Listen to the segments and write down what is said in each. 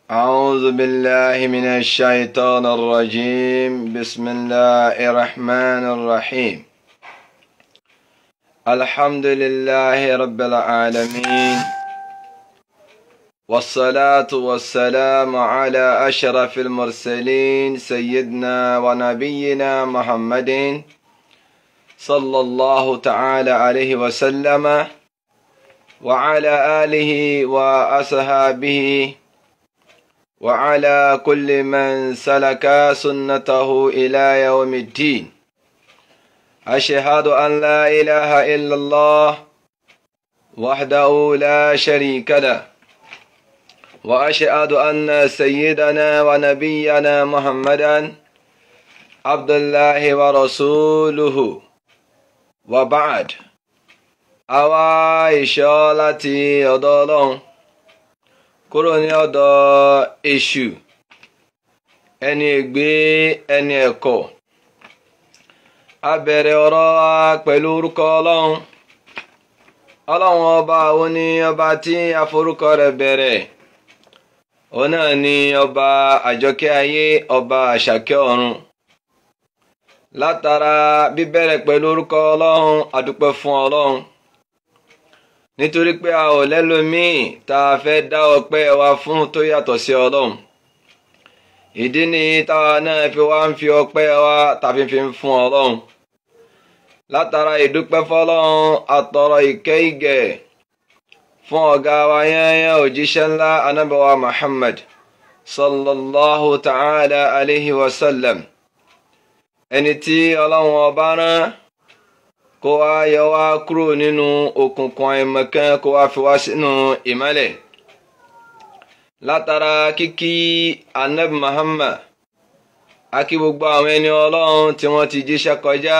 أعوذ بالله من الشيطان الرجيم. بسم الله الرحمن الرحيم. الحمد لله رب العالمين، والصلاة والسلام على أشرف المرسلين سيدنا ونبينا محمد صلى الله تعالى عليه وسلم وعلى آله وأصحابه وعلى كل من سلك سنته إلى يوم الدين. أشهد أن لا إله إلا الله وحده لا شريك له، وأشهد أن سيدنا ونبينا محمدا عبد الله ورسوله. وبعد، àwa ìṣọ́ láti ọ̀dọ̀ Ọlọ́run kúrò ní ọ̀dọ̀ èṣù, ẹni ègbé, ẹni ẹ̀kọ́. A bẹ̀rẹ̀ ọ̀rọ̀ wa pẹ̀lú orúkọ Ọlọ́run. Ọlọ́run ọba òun ni ọba tí a forúkọ rẹ̀ bẹ̀rẹ̀. Òun náà ni ọba àjọkẹ́ ayé, ọba àṣàkẹ́ ọ̀run. Látara bíbẹ̀rẹ̀ pẹ̀lú orúkọ Ọlọ́run, a dúpẹ́ fún Ọlọ́run. Nítorí pé a ò lẹ́lòmíì tá a fẹ́ dá ọpẹ́ wa fún tó yàtọ̀ sí Ọlọ́run. Ìdí ni táwa náà fi wá ń fi ọpẹ́ wa tàbí fi ń fún Ọlọ́run. Látara ìdúpẹ́ fọ́lọ́run, àtọ̀rọ̀ ìkẹ́ ìgẹ̀ fún ọ̀gá wa yányán òjíṣẹ́ ńlá Ànábì wa Muhammad sallallahu ta'ala alayhi wa sallam. Ẹni tí Ọlọ́run ọba rán kó wá yọ wá kúrò nínú òkùnkùn àìmọ̀kan, kó wá fi wá sínú ìmọ́lẹ̀. Látara kíkí Ànábì Muhammad, a kí gbogbo àwọn ẹni Ọlọ́run tí wọ́n ti jíṣẹ́ kọjá,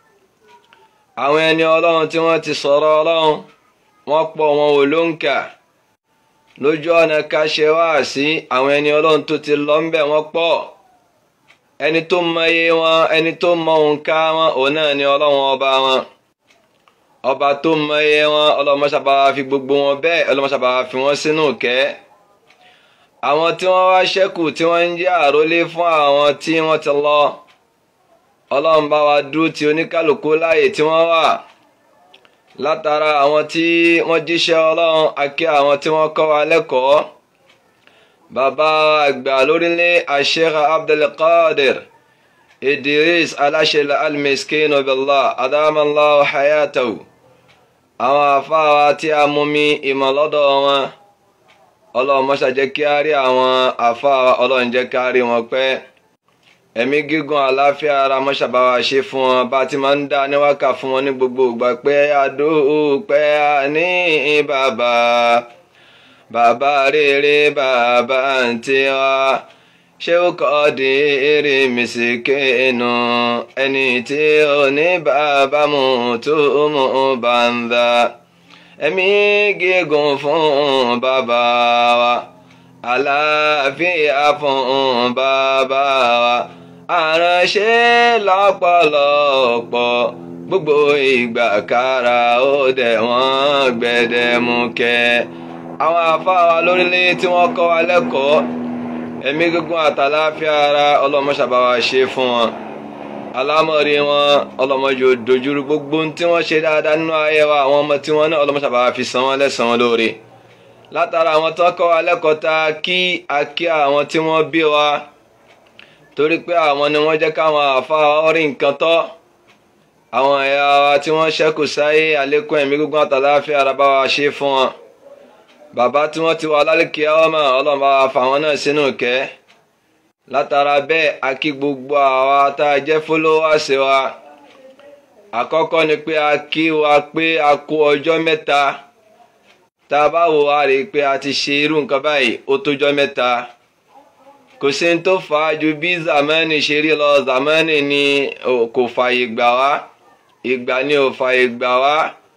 àwọn ẹni Ọlọ́run tí wọ́n ti sọ̀rọ̀ Ọlọ́run, wọ́n pọ̀, wọn ò lóǹkà. Lójú ọ̀nà ká ṣe wáàsí, àwọn ẹni Ọlọ́run tó ti lọ ńbẹ̀ wọ́n pọ̀. Ẹni tó mọ iye wọn, ẹni tó mọ òǹkà wọn, òun náà ni Ọlọ́run ọba wọn. Ọba tó mọ iye wọn, Ọlọ́run má ṣe bá wa fi gbogbo wọn bẹ́ẹ̀, Ọlọ́run má ṣe bá wa fi wọ́n sínú ìkẹ́. Àwọn tí wọ́n wá ṣẹ́kù tí wọ́n ń jẹ́ àrólé fún àwọn tí wọ́n ti lọ, Ọlọ́run bá wa dúró ti oníkálùkù láàyè tí wọ́n wà. Látara àwọn tí wọ́n jíṣẹ́ Ọlọ́run, a kí àwọn tí wọ́n kọ́ wa lẹ́kọ̀ọ́. Bàbá àgbà lórílẹ̀ Sheikh Abdul Qadir Idris aláṣẹ al-Miskin billah adamallahu hayatahu. Àwọn àfáà tí a mú mi ìmọ̀ lọ́dọ̀ wọn, Ọlọ́run má ṣe jẹ́ kí a rí àwọn àfáà, Ọlọ́run jẹ́ kí a rí wọn pẹ́. Ẹ̀mí gígùn àláfíà ara má ṣe bá wa ṣe fún wọn, bá ti máa ń dá níwákà fún wọn ní gbogbo ìgbà pé àdúpẹ́ ní bàbá. Bàbá rere bàbá tiwa, Sheikh Qadir Miskin, ẹni tí ó ní bàbá mú tó mú bàǹdà. Ẹ̀mí gígùn fún bàbá wa, àlàáfíà fún bàbá wa, àránṣẹ́ lọ́pọ̀lọpọ̀, gbogbo ìgbà kára ó dẹ̀ wọ́n gbẹdẹmukẹ́. Àwọn àfáà wa lórílẹ̀ tí wọ́n kọ́ wa lẹ́kọ̀ọ́, ẹ̀mí gígùn àtàláfíà ara, Ọlọ́run má ṣe bá wa ṣe fún wọn. Alámọ̀rí wọn, Ọlọ́run má jẹ́ ó dojúrú. Gbogbo tí wọ́n ṣe dáadáa nínú ayé wa, àwọn ọmọ tí wọ́n náà, Ọlọ́run má ṣe bá wa fi san wọ́n lẹ́san wọn lóore. Látara àwọn tó kọ́ wa lẹ́kọ̀ọ́ ta a kí àwọn tí wọ́n bí wa, torí pé àwọn ni wọ́n jẹ́ káwọn àfáà rí nǹkan tọ́. Àwọn ẹ̀yà wa tí wọ́n ṣẹ́kù sáyé, àlékún ẹ̀mí gígùn àtàláfíà ara bá wa ṣe fún wọn. Bàbá tí wọ́n ti wà lálẹ́kì ọmọ, Ọlọ́run bá wa fà wọ́n náà sínú ìkẹ́. Látara bẹ́ẹ̀, a kí gbogbo àwa tá a jẹ́ followers wa. Àkọ́kọ́ ni pé a kí wa pé a kú ọjọ́ mẹ́ta. Tá a bá wò wá rí i pé a ti ṣe irú nǹkan báyìí ó tójọ́ mẹ́ta. Kò sí ní tó fà á ju bí zamani ṣe rí lọ. Zamani ni kò fààyè gbà wá, ìgbà ni ò fààyè gbà wá,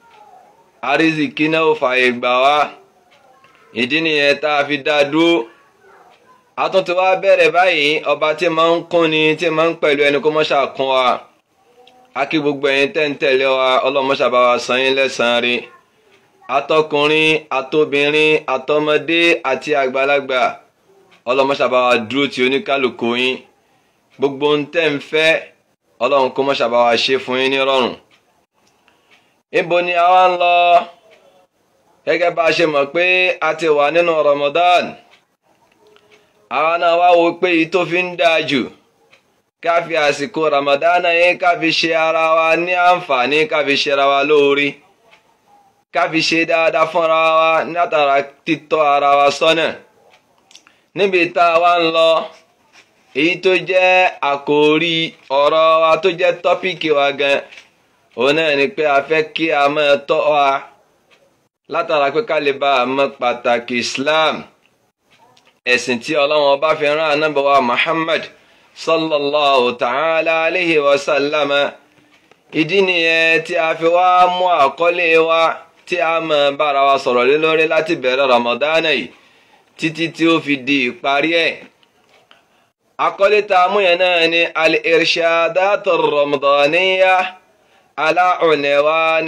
àrísìkí náà ò fààyè gbà wá. Ìdí nìyẹn tá a fi dá dúró. A tún ti wá bẹ̀rẹ̀ báyìí, ọba tí máa ń kún ni, tí máa ń pẹ̀lú ẹni kó mọ́ ṣàkún wa. A kí gbogbo ẹ̀yin tẹ́ ń tẹ̀lé wa, Ọlọ́run má ṣe bá wa san yín lẹ́san rí. Atọkùnrin, àtobìnrin, àtọmọdé àti àgbàlagbà, ọlọ́run má ṣe bá wa dúró ti oníkálukú yín gbogbo ń tẹ́ ń fẹ́ ọlọ́run kó má ṣe bá wa ṣe fún yín ní rọ̀rùn. Ibo ni a wá ń lọ? Gẹ́gẹ́ bá a ṣe mọ̀ pé a ti wà nínú Ramadan, àwa náà wá wo pé èyí tó fi ń dáa jù ká fi àsìkò Ramadan yẹn ká fi ṣe ara wa ní àǹfààní, ká fi ṣe ara wa lóore, ká fi ṣe dáadáa fúnra wa látara títọ́ ara wa sọ́nà. Níbi tá a wá ń lọ, èyí tó jẹ́ àkòrí ọ̀rọ̀ wa tó jẹ́ tọ́píìkì wa gan, òun náà ni pé a fẹ́ kí a máa tọ́ wa látara pé ká lè bá a mọ̀ pàtàkì Islam, ẹ̀sìn tí Ọlọ́run bá fi rán Ànábì wa Muhammad sallallahu ta'ala alayhi wa sallam. Ìdí nìyẹn tí a fi wá mú àkọlé wa tí a máa bára wa sọ̀rọ̀ lé lórí láti bẹ̀rẹ̀ Ramadan yìí títí tí ó fi di ìparí ẹ̀. Àkọlé tá a mú yẹn náà ni al-irshadat ar-ramadaniyya ala unwan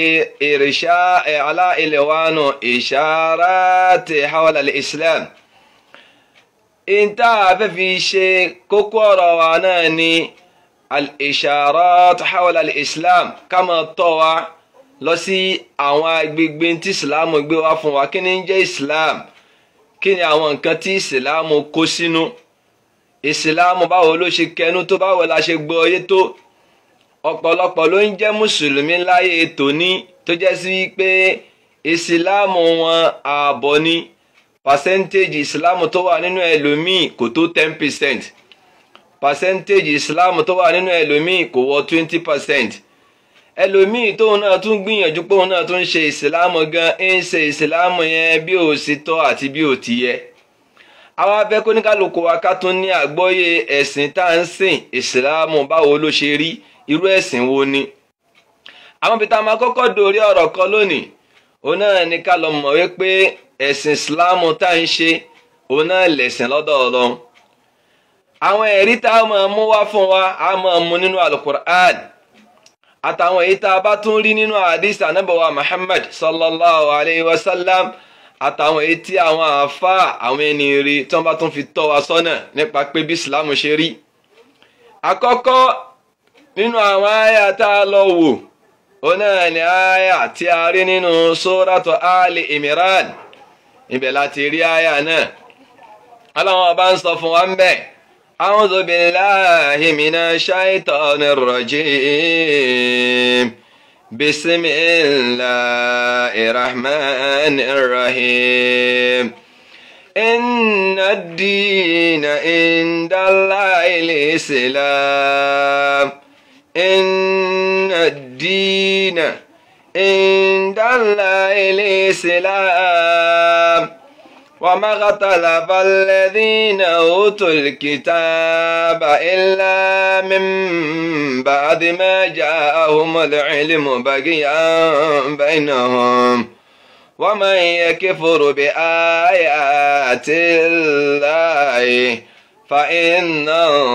ala ilwanu isharat hawla al-islam. Ìta fẹ́ fi ṣe kókó ọ̀rọ̀ wa náà ni al-isharat hawla al-islam, ká máa tọ́ wa lọ sí àwọn agbègbè tí Islam gbé wá fún wa. Kí ni ń jẹ́ Islam? Kí ni àwọn nǹkan tí Islam kó sínú? Islam báwo ló ṣe kẹnu tó, báwo la ṣe gbọ́ yé tó? Ọ̀pọ̀lọpọ̀ ló ń jẹ́ mùsùlùmí láyé tòní tó jẹ́ sí pé Islam wọn ààbọ̀ ni. Percentage Islam tó wà nínú ẹlòmíì kò tó 10%. Percentage Islam tó wà nínú ẹlòmíì kò wọ 20%. Ẹlòmíì tóun náà tún gbìyànjú pé òun náà tún ṣe Islam gan, ń ṣe Islam yẹn bí ó sì tọ́ àti bí ó ti yẹ. Àwa fẹ́ kó ní kálukú wa ká tún ní àgbọ́yé ẹ̀sìn tá ń sìn Islam báwo ló ṣe rí, irú ẹ̀sìn wo ni. Àwọn ibi tá a máa kọ́kọ́ dórí ọ̀rọ̀ kan lónìí, òun náà ní ká lọ mọ̀ wípé ẹ̀sìn Islam tá ń ṣe òun náà lẹ̀sìn lọ́dọ̀ Ọlọ́run. Àwọn ẹ̀rí tá a máa mú wá fún wa, a máa mú nínú Al-Qur'an àtàwọn èyí tá a bá tún rí nínú hadith Ànábì wa Muhammad sallallahu alayhi wa sallam, àtàwọn èyí tí àwọn àfáà àwọn ẹni rí tí wọ́n bá tún fi tọ́ wa sọ́nà nípa pé bí Islam ṣe rí. Àkọ́kọ́ nínú àwọn àyà tá a lọ wò, òun náà ni àyà tí a rí nínú suratu Ali Imran. Ibẹ̀ láti rí àyà náà. Ọlọ́run bá ń sọ fún wa ń bẹ̀: A'udhu billahi minash shaitanir rajim. Bismillahir rahmanir rahim. Inna ad-dina indallahil islam. Inna ad-dina indallahil islam. وما اختلف الذين أوتوا الكتاب إلا من بعد ما جاءهم العلم بغيا بينهم ومن يكفر بآيات الله فإن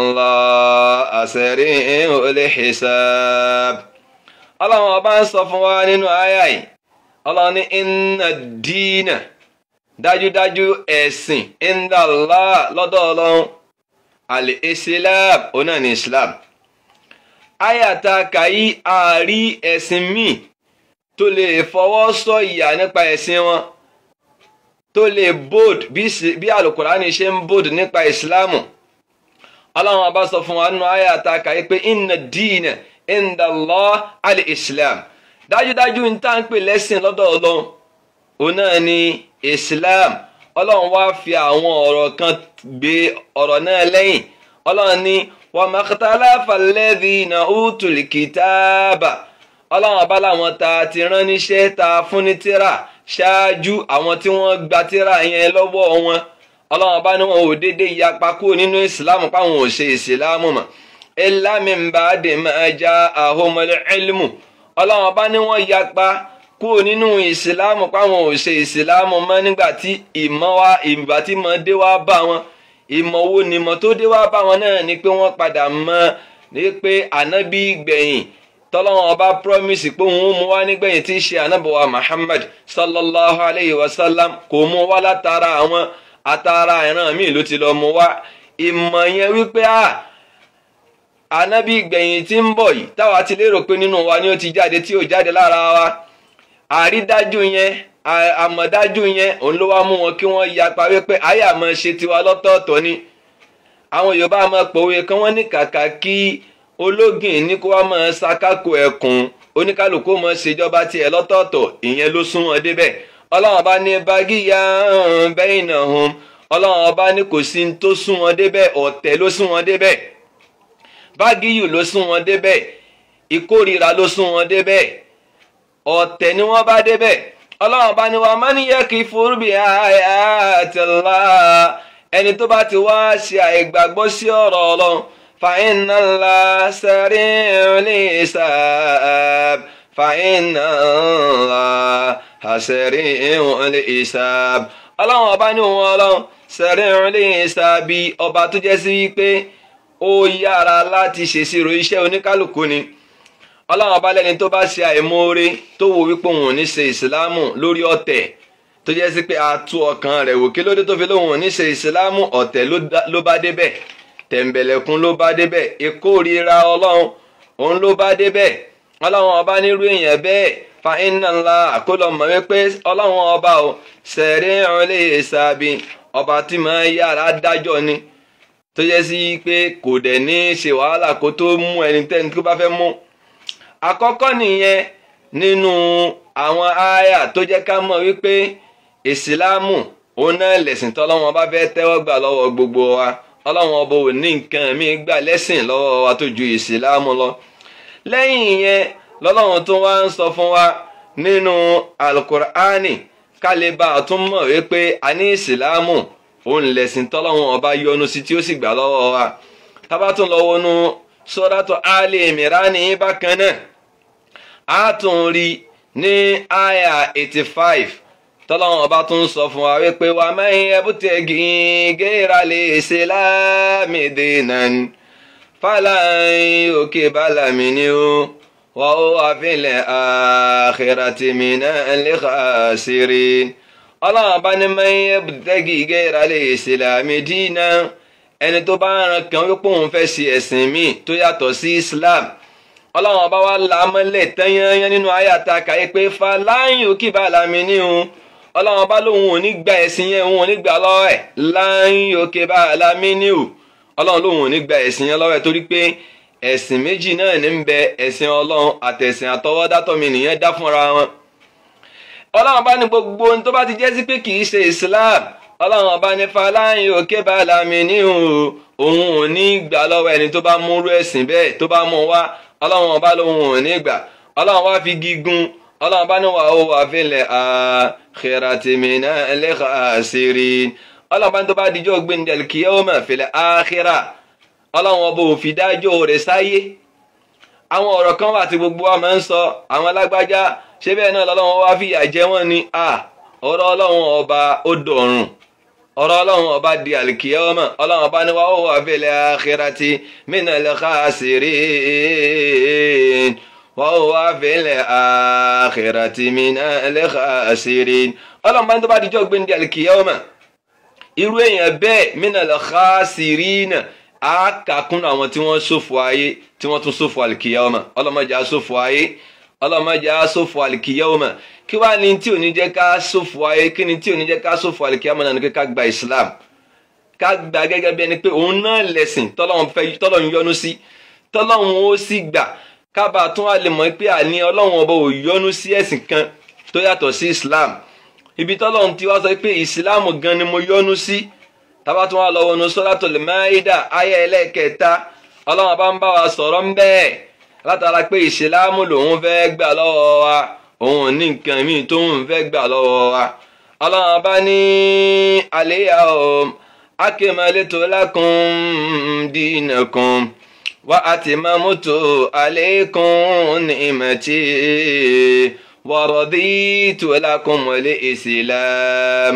الله سريع الحساب. الله أبان صفوان آية الله إن الدين dájúdájú ẹ̀sìn indallah lọ́dọ̀ Ọlọ́run al-islam, ọ̀nà ní Islam. Ayàtà kàyí àárí ẹ̀sìn míì tó lè fọwọ́ sọ ìyà nípa ẹ̀sìn wọn, tó lè bold bí Al-Qur'ani ṣe ń bold nípa Ìsìlámù. Ọlọ́run bá sọ fún wa nínú ayàtà kàyí pé inna ad-dina indallah al-islam. Dájúdájú ń tà ń pè lẹ́sìn lọ́dọ̀ Ọlọ́run, ọ̀nà ní Islam. Ọlọ́run wá fi àwọn ọ̀rọ̀ kan gbé ọ̀rọ̀ náà lẹ́yìn. Ọlọ́run ní wa makhtalafa alladhina utul kitaba. Ọlọ́run bá láwọn ta ti rán níṣẹ́ ta fún ní tírà ṣáájú àwọn tí wọ́n gba tírà yẹn lọ́wọ́ wọn. Ọlọ́run bá ní wọn ò dédé yapa kúrò nínú Islam páwọn ò ṣe Islam mọ́. Illa min ba'di ma ja'ahumul ilmu. Ọlọ́run bá ní wọ́n yapa kúrò nínú Ìsìlámù páwọn ò ṣe Ìsìlámù mọ́ nígbà tí ìgbà tí mọ̀ dé wá bá wọn. Ìmọ̀ wo ni mọ̀ tó dé wá bá wọn náà ni pé wọ́n padà mọ̀ ní pé ànábì gbẹ̀yìn tọ́lọ́wọ́n ọba promise pé òun ó mú wá nígbẹ̀yìn tí í ṣe ànábì wa Muhammad sallallahu alayhi wa sallam kò mú wá látara àtàrà ìran míì ló ti lọ mú wá. Ìmọ̀ yẹn wípé ànábì gbẹ̀yìn tí ń bọ̀ yìí táwa ti lérò pé nínú wa ni ó ti jáde tí ò jáde lára wa, àrídájú yẹn àmọ̀dájú yẹn òun ló wá mú wọn kí wọ́n yapa wípé àyà máa ṣe tiwa lọ́tọ̀ọ̀tọ̀ ni. Àwọn Yorùbá máa pòwe kan wọ́n ní kàkà kí ológin ní kó wá máa ṣàkákò ẹkùn, oníkálukú máa ṣèjọba tiẹ̀ lọ́tọ̀ọ̀tọ̀, ìyẹn ló sún wọn débẹ̀. Ọlọ́run bá ní bagíyà bainahum, Ọlọ́run bá ní kò sí tó sún wọn débẹ̀, ọ̀tẹ̀ ló sún wọn débẹ̀, bágíyù ló sún wọn débẹ̀, ìkórìíra ló sún wọn débẹ̀, ọ̀tẹ̀ ni wọ́n bá débẹ̀. Ọlọ́run bá ní wa man yakfur bi ayatillah, ẹni tó bá ti wá ṣe àìgbàgbọ́ sí ọ̀rọ̀ Ọlọ́run, fa inna Allaha sari'ul hisab, fa inna Allaha sari'ul hisab. Ọlọ́run ọba ní òun Ọlọ́run sari'ul hisab, ọba tó jẹ́ sí wípé ó yára láti ṣèṣirò iṣẹ́ oníkálukú ni. Ọlọ́run ọba lẹ́ni tó bá ṣe àìmoore tó wò wípé òun ò ní ṣe ìsìlámù lórí ọ̀tẹ̀, tó jẹ́ sí pé a tú ọkàn rẹ̀ wò kí lóde tó fi lóun ò ní ṣe ìsìlámù, ọ̀tẹ̀ ló bá débẹ̀, tẹ̀m̀bẹ̀lẹ̀kún ló bá débẹ̀, ìkórìíra Ọlọ́run òun ló bá débẹ̀. Ọlọ́run ọba nírú èèyàn bẹ́ẹ̀ fa inna Allaha àkólọ mọ̀ wípé Ọlọ́run ọba ò sari'ul hisab, ọba tí máa yára dájọ́ ni, tó jẹ́ sí pé kò dẹ̀ ní ṣe wàhálà kó tó mú ẹnikẹ́ni tó bá fẹ́ mú. Àkọ́kọ́ nìyẹn nínú àwọn àyà tó jẹ́ ká mọ̀ wípé ìsìlámù òun náà lẹ̀sìn tọ́lọ́run ọba fẹ́ tẹ́wọ́ gbà lọ́wọ́ gbogbo wa. Ọlọ́run ọba ò ní nǹkan míì gbà lẹ́sìn lọ́wọ́ wa tó ju ìsìlámù lọ. Lẹ́yìn yẹn lọ́lọ́run tó wá ń sọ fún wa nínú alukur'ani kálíbà tún mọ̀ wípé a ní ìsìlámù òun lẹ̀sìn tọ́lọ́run ọba yọ́nú sí tí ó sì gbà lọ́wọ́ wa. Tá bá tún lọ wọnú Suratu Ali Imran bákan náà, a tún rí ní àyà 85 tọ́lọ́run ọba tún sọ fún wa wípé wa man yabtaghi ghayral islami dinan falan yuqbala minhu wa huwa fil akhirati minal khasirin. Ọlọ́run ọba ní man yabtaghi ghayral islami dinan, ẹni tó bá ràn kàn wípé òun fẹ́ ṣe ẹ̀sìn míì tó yàtọ̀ sí Islam, Ọlọ́run ọba wa là á mọ́lẹ̀ tẹ́yányán nínú àyàtà kàyé pé falan yuqbala minhu, Ọlọ́run ọba lóun ò ní gba ẹ̀sìn yẹn, òun ò ní gbà lọ́wọ́ ẹ̀, lan yuqbala minhu, Ọlọ́run lóun ò ní gba ẹ̀sìn yẹn lọ́wọ́ ẹ̀, torí pé ẹ̀sìn méjì náà ní ń bẹ, ẹ̀sìn Ọlọ́run àtẹ̀sìn àtọwọ́dá tọ́mi nìyẹn dá fúnra wọn. Ọlọ́run ọba ní gbogbo ohun tó bá ti jẹ́ sí pé kì í ṣe Islam, Ọlọ́run ọba ní falan yuqbala minhu, òun ò ní gbà lọ́wọ́ ẹni tó bá múrú ẹ̀sìn bẹ́ẹ̀ tó bá mú wá, Ọlọ́run ọba lóun ò ní gbà. Ọlọ́run wá fi gígùn, Ọlọ́run bá ní wa huwa fil akhirati minal khasirin. Ọlọ́run bá ní tó bá dijọ́ gbẹ̀ndẹ̀ kiyama fil akhirah, Ọlọ́run ọba ò fi dájọ́ rẹ̀ sáyé. Àwọn ọ̀rọ̀ kan wà tí gbogbo wa máa ń sọ, àwọn alágbájá ṣé bẹ́ẹ̀ náà lọ́lọ́run wá fìyà jẹ wọ́n ni. Ọ̀rọ̀ Ọlọ́run ọba ó dọ̀run, ọ̀rọ̀ Ọlọ́run ọba di àlìkìyámà. Ọlọ́run ọba ní wa huwa fil akhirati minal khasirin, wa huwa fil akhirati minal khasirin. Ọlọ́run bá ní tó bá dijọ́ gbẹ̀ndẹ̀ àlìkìyámà, irú èèyàn bẹ́ẹ̀ minal khasirin á kàkún àwọn tí wọ́n ṣòfò ayé tí wọ́n tún ṣòfò àlìkìyámà. Ọlọ́run má jẹ́ á ṣòfò ayé, Ọlọ́run má jẹ́ á ṣòfò àlìkìyámà. Kí wá ní tí ò ní jẹ́ ká ṣòfò ayé, kí ni tí ò ní jẹ́ ká ṣòfò àlìkìyámà náà ni pé ká gba Islam, ká gba gẹ́gẹ́ bí ẹni pé òun náà lẹ̀sìn tọ́lọ́run yọ́nú sí, tọ́lọ́run ó sì gbà. Kábà tún wá lè mọ̀ pé àní Ọlọ́run ọba ò yọ́nú sí ẹ̀sìn kan tó yàtọ̀ sí Islam. Ibi tọ́lọ́run ti wá sọ pé Islam gan ni mo yọ́nú sí. Tábà tún wá lọ wọnú Suratul Maida àyá ẹlẹ́ẹ̀kẹta, Ọlọ́run bá ń bá wa sọ̀rọ̀ ń bẹ́ẹ̀ látara pé Islam lòun fẹ́ gbà lọ́wọ́ wa, òun ní nǹkan míì tó ń fẹ́ gbà lọ́wọ́ wa. Ọlọ́run bá ní al-yawma akmaltu lakum dinakum wa atmamtu alaykum ni'mati wa raditu lakum al-islam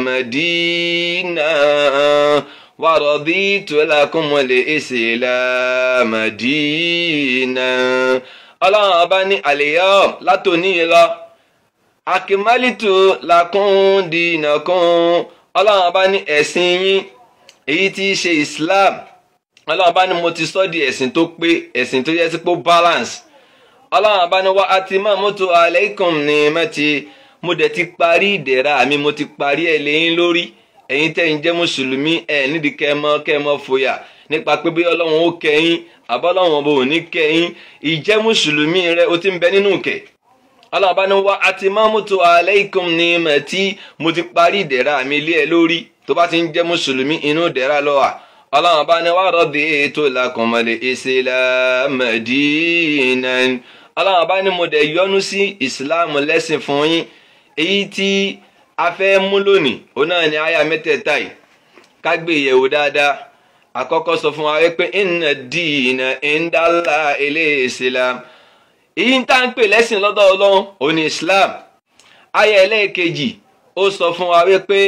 dinan, wa raditu lakum al-islam dinan. Ọlọ́run bá ní al-yawma látòní lọ akmaltu lakum dinakum, ọlọ́run bá ní ẹ̀sìn yín èyí tí í ṣe Islam ọlọ́run bá ní mo ti sọ di ẹ̀sìn tó pé ẹ̀sìn tó yẹ sí pé balance ọlọ́run bá ní wa atimamtu alaykum ni'mati mo dẹ̀ ti parí ìdẹ̀ra mi mo ti parí ẹ̀ lẹ́yìn lórí ẹ̀yin tẹ́ ń jẹ́ mùsùlùmí ẹ̀ nídìí kẹ́mọ́ fòyà nípa pé bí ọlọ́run ó kẹ́yìn àbọ́lọ́run ọba ò ní kẹ́yìn ìjẹ́ mùsùlùmí rẹ ó ti ń bẹ nínú kẹ́ ọlọ́run bá ní wa atimamtu alaykum ni'mati mo ti parí ìdẹ̀ra mi lé ẹ lórí tó bá ti ń jẹ́ mùsùlùmí inú ìdẹ̀ra ló wà ọlọ́run bá ní wa raditu lakumul islama dinan ọlọ́run bá ní mo dẹ̀ yọ́nú sí ìsìláàmù lẹ́sìn fún yín èyí tí a fẹ́ mú lónìí òun náà ni àyà mẹ́tẹ̀ẹ̀ta yìí ká gbé ìyẹ̀wò dáadáa àkọ́kọ́ sọ fún wa wípé inna dina indallahil islam èyí tá ń pè lẹ́sìn lọ́dọ̀ ọlọ́run òun ni islam àyà ẹlẹ́ẹ̀kejì ó sọ fún wa wípé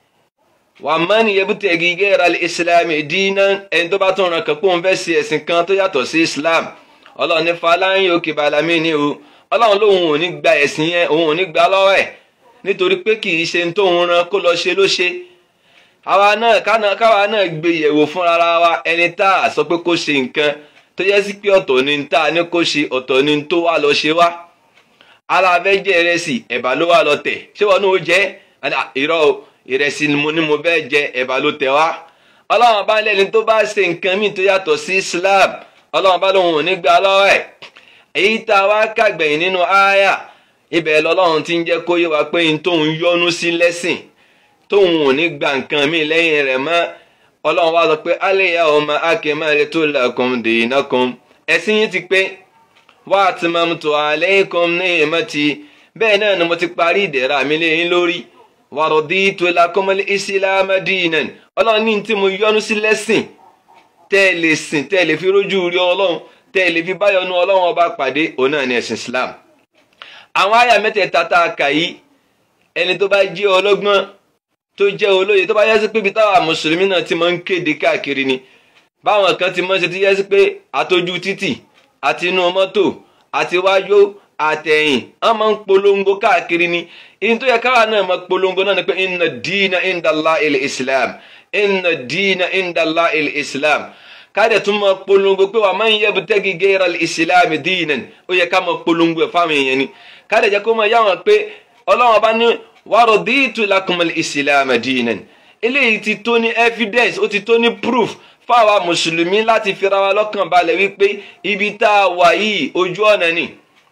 waman yabtaghi ghayral islami dinan ẹni tó bá tún ràn kàn pé òun fẹ́ sí ẹ̀sìn kan tó yàtọ̀ sí islam ọlọ́run ní falan yuqbala minhu ọlọ́run lóun ò ní gba ẹ̀sìn yẹn òun ò ní gba lọ́wọ́ ẹ̀ nítorí pé kì í ṣe tóun ran kó lọ ṣe ló ṣe àwa náà káwa náà gbé yẹ̀wò fúnra wa ẹni tá a sọ pé kó ṣe nǹkan tó yẹ sí pé ọ̀tọ̀ ni tá a ní kó ṣe ọ̀tọ̀ ni tó wá lọ ṣe wá aláfẹ́ jẹ ìrẹsì ẹ̀bà ló wà lọ tẹ̀ ṣé wọn ní o jẹ́ irọ́ ìrẹsì ni mo fẹ́ jẹ ẹ̀bà ló tẹ̀ wá ọlọ́run bá lẹ́ni tó bá ṣe nǹkan míì tó yàtọ̀ sí Islam ọlọ́run bá lóun ò ní gba lọ́wọ́ ẹ̀ èyí tá a wá kàgbẹ̀yìn nínú àyà ibẹ̀ lọ́lọ́run ti ń jẹ́ kó yé wa pé n tóun yọ́nú sí lẹ́sìn tóun ò ní gba nǹkan míì lẹ́yìn rẹ̀ mọ́ ọlọ́run wá sọ pé al-yawma akmaltu lakum dinakum ẹ̀sìn yín ti pé wa atmamtu alaykum ni'mati bẹ́ẹ̀ náà ni mo ti parí ìdẹ̀ra mi lé yín lórí wa raditu lakumul islama dinan ọlọ́run ní tí mo yọ́nú sí lẹ́sìn tẹ́ lè sìn tẹ́ lè fi rójú rí ọlọ́run tẹ́ lè fi báyọ̀nú ọlọ́run ọba pàdé òun náà ni ẹ̀sìn Islam àwọn àyà mẹ́tẹ̀ẹ̀ta tá a kà yìí ẹni tó bá jẹ́ ọlọ́gbọ́n tó jẹ́ olóye tó bá yẹ sí pé ibi táwa mùsùlùmí náà ti máa ń kéde káàkiri ni báwọn kan ti máa ń ṣe ti yẹ sí pé àtọ́jú títì àti inú mọ́tò àti wájú àtẹ̀yìn wọ́n máa ń polongo káàkiri ni ìyẹn tó yẹ káwa náà máa polongo náà ni pé inna dina indallahil islam inna dina indallahil islam káàdẹ̀ tún máa polongo pé wa man yabtaghi ghayral islam dinan ó yẹ ká máa polongo ẹ̀ fáwọn èèyàn ni káàdẹ̀ jẹ́ kó máa yá wọn pé ọlọ́run bá ní wa raditu lakumul islam dinan eléyìí ti tó ní evidence ó ti tó ní proof fáwa mùsùlùmí láti fira wa lọ́kàn balẹ̀ wípé ibi tá a wà yìí ojú ọ̀nà ni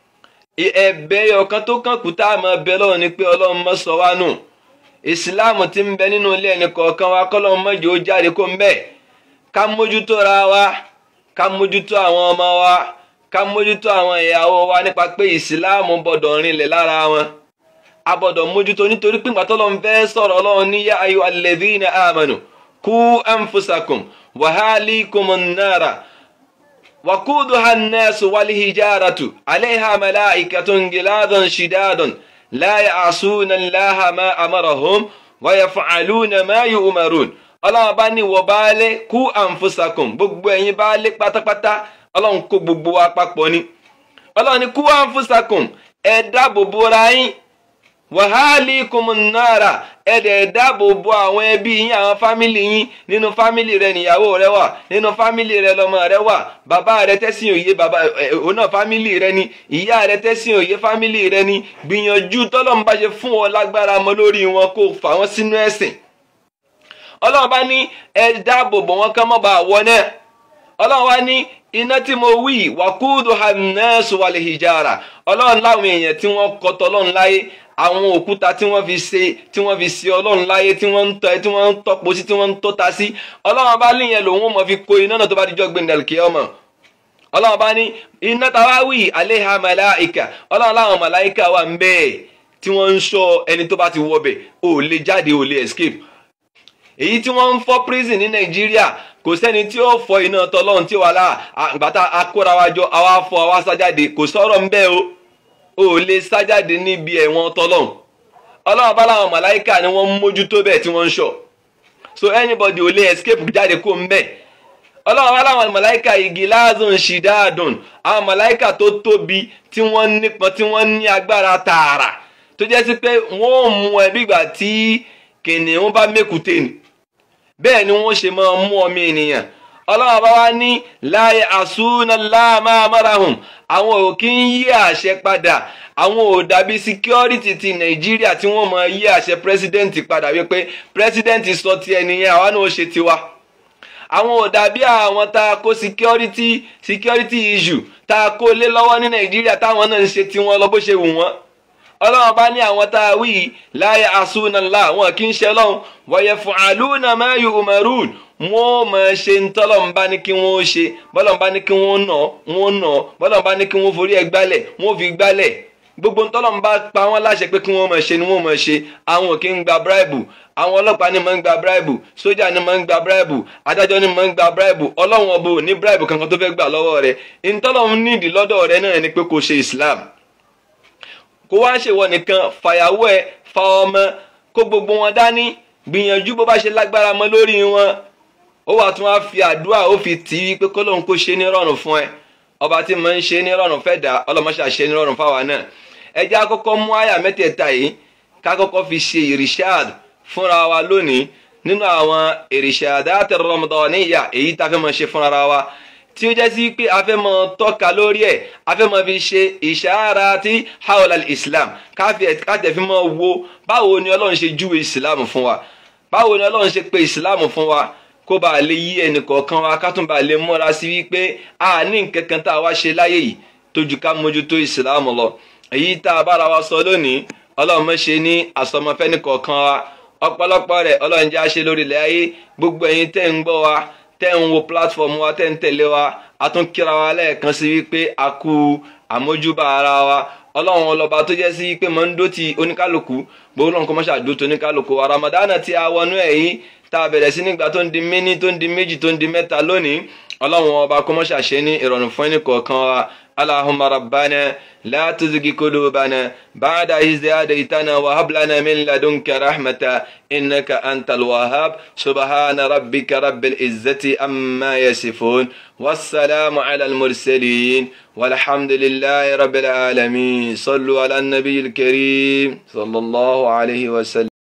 ẹ̀bẹ̀ ọ̀kan tó kàn kú tá a máa bẹ lọ́wọ́ ni pé ọlọ́run má sọ wá nù ìsìláàmù ti ń bẹ nínú ilé ẹnì kọ̀ọ̀kan wa kọ́lọ́run má jẹ́ ó jáde kó ń bẹ̀ ká mójútó ra wa ká mójútó àwọn ọmọ wa ká mójútó àwọn ìyàwó wa nípa pé ìsìláàmù gbọ́dọ̀ rinlẹ̀ lára wọn a gbọ́dọ̀ mójútó nítorí pé ìgbà tọ́lọ́run fẹ́ sọ̀rọ̀ ọlọ́run ní yá ayyuhal ladhina amanu qu anfusakum wa ahlikum nara وقودها الناس والحجارة عليها ملائكة غلاظ شداد لا يعصون الله ما أمرهم ويفعلون ما يؤمرون ọlọ́run bá ní wọ baálé kú anfusakum gbogbo ẹ̀yin baálé pátápátá ọlọ́run kó gbogbo wa papọ̀ ni ọlọ́run ní kú anfusakum ẹ dáàbò bo ra yín wa ahlikum nara ẹ dẹ̀ dáàbò bo àwọn ẹbí yín àwọn fámìlì yín nínú fámìlì rẹ níyàwó rẹ wà nínú fámìlì rẹ lọ́mọ rẹ wà bàbá rẹ tẹ́sìn òye bàbá òun náà fámìlì rẹ ni ìyá rẹ tẹ́sìn òye fámìlì rẹ ni gbìyànjú tọ́lọ́run bá ṣe fún ọ lágbára mọ́ lórí wọn kó fà wọ́n sínú ẹ̀sìn ọlọ́run bá ní ẹ dáàbò bò wọ́n kán mọ́ bá wọ náà ọlọ́run wá ní iná tí mo wí waquduha an-nasu wal hijara ọlọ́run láwọn èèyàn tí wọ́n kọ́ tọ́lọ́run láyé àwọn òkúta tí wọ́n fi ṣe ọlọ́run láyé tí wọ́n ń tọ́po sí tí wọ́n ń tọ́ta sí ọlọ́run bá níyẹn lòun mọ̀ fi kó iná náà tó bá dijọ́ gbẹ̀ndẹ̀ kíyámà ọlọ́run bá ní iná táwa wí alayha màláìkà ọlọ́run láwọn màláìkà wà ń bẹ́ẹ̀ tí wọ́n ń ṣọ́ ẹni tó bá ti wọbẹ̀ ò lè jáde ò lè escape èyí tí wọ́n ń fọ́ prison ní nàìjíríà kò sẹ́ni tí ó fọ iná tọ́lọ́run tí wà láà àgbàtà akórawájọ àwa fọ àwa sájáde kò sọ̀rọ̀ ń bẹ́ẹ̀ o lè sájáde níbi ẹ̀wọ̀n tọ́lọ́run ọlọ́run bá láwọn màláìkà ni wọ́n ń mójútó bẹ́ẹ̀ tí wọ́n ń ṣọ́ so anybody ò lè escape jáde kó ń bẹ̀ ọlọ́run bá láwọn màláìkà gilazun shidadun àwọn màláìkà tó tóbi tí wọ́n nípọn tí wọ́n ní agbára tààrà tó jẹ́ sí pé wọ́n ò mú ẹ bígbà tí kìnìún bá mẹ́kùté ni bẹ́ẹ̀ ni wọ́n ṣe máa mú ọmọ ènìyàn. Ọlọ́run bá wá ní la ya'sunallaha ma amarahum, àwọn ò kí ń yí àṣẹ padà. Àwọn ò dàbí security ti Nàìjíríà tí wọ́n máa yí àṣẹ president padà wípé president sọ ti ẹnìyẹn àwa náà ó ṣe tiwa. Àwọn ò dàbí àwọn tá a kó security issue tá a kó lé lọ́wọ́ ní Nàìjíríà táwọn náà ń ṣe tiwọn lọ bó ṣe wù wọ́n. Ọlọ́run bá ní àwọn tá a wí la ya'sunallaha, wọn kì í ṣe Ọlọ́run, wa yaf'aluna ma yu'marun, wọ́n máa ṣe ń tọ́lọ́run bá ní kí wọ́n ṣe, bọ́lọ́run bá ní kí wọ́n nà, bọ́lọ́run bá ní kí wọ́n forí ẹ̀ gbálẹ̀ wọ́n fi gbálẹ̀. Gbogbo ń tọ́lọ́run bá pa wọ́n láṣẹ pé kí wọ́n máa ṣe ni wọ́n máa ṣe. Àwọn kì í gba bribe, àwọn ọlọ́pàá ni máa ń gba bribe, sójà ni máa ń gba bribe, adájọ́ ni máa ń gba bribe. Ọlọ́run ọba ò ní bribe kankan tó fẹ́ gbà lọ́wọ́ rẹ̀. ń tọ́lọ́run nídìí lọ́dọ̀ rẹ̀ náà ni pé kó ṣe Islam. Kó wá ṣe wọ nìkan, fàyàwó ẹ, fa ọmọ, kó gbogbo wọn dání, gbìyànjú bó bá ṣe lágbára mọ́ lórí wọn. Ó wà tún wá fi àdúrà ó fi tì í pé kọ́lọ́hun kó ṣe ní rọrùn fún ẹ. Ọba tí mo ń ṣe ní rọrùn fẹ́ dà, ọlọ́mọṣà ṣe ní rọrùn fáwa náà. Ẹ jẹ́ àkọ́kọ́ mú àyà mẹ́tẹ̀ẹ̀ta yìí ká kọ́kọ́ fi ṣe ìrìṣàd fúnra wa lónìí nínú àwọn ìrìṣàdat Ramadaniyya èyí tá a fẹ́ mọ ṣe fúnra wa, tí ó jẹ́ sí pé a fẹ́ mọ tọ́ka lórí ẹ̀, a fẹ́ mọ fi ṣe ìṣàràtì hawla al-Islam, ká tẹ̀ fi mọ wo báwo ni Ọlọ́run ṣe júwe Islam fún wa, báwo ni Ọlọ́run ṣe pè Islam fún wa, kó bá lè yí ẹnì kọ̀ọ̀kan wa, ká tún bá lè múra sí wípé a ní nǹkan kan tá a wá ṣe láyé yìí tó ju ká mójútó Islam lọ. Èyí tá a bára wa sọ lónìí, Ọlọ́run má ṣe ní àsọmọfẹ́ ní kọ̀ọ̀kan wa, ọ̀pọ̀lọpọ̀ rẹ̀ Ọlọ́run jẹ́ á ṣe lórí ilẹ̀ ayé. Gbogbo ẹ̀yin tẹ́ ń gbọ́ wa, tẹ́ ń wo platform wa, tẹ́ ń tẹ̀lé wa, a tún kíra wa lẹ́ẹ̀kan sí wípé a kú àmójúbà ara wa. Ọlọ́run ọlọ́ba tó jẹ́ sí pé mọ́ ń dó ti oníkálukú, gbogbo Ọlọ́run kó má ṣàdó tó oníkálukú wa. Ramadana tí a wọnú ẹ̀ yìí tá a bẹ̀rẹ̀ sí nígbà tó ń di méní, tó ń di méjì, tó ń di mẹ́ta lónìí, Ọlọ́run ọba kó má ṣàṣe ní ìrọ̀rùn fún ẹnì kọ̀ọ̀kan wa. Allahumma rabbana la tuzigh qulubana ba'da idh hadaytana wa hab lana min ladunka rahmatan innaka antal wahhab. Subhana rabbika rabbil izzati amma yasifun, wassalamu ala al-mursalin, walhamdulillahi rabbil alamin. Sallu ala an-nabiyil karim sallallahu alayhi wa sallam.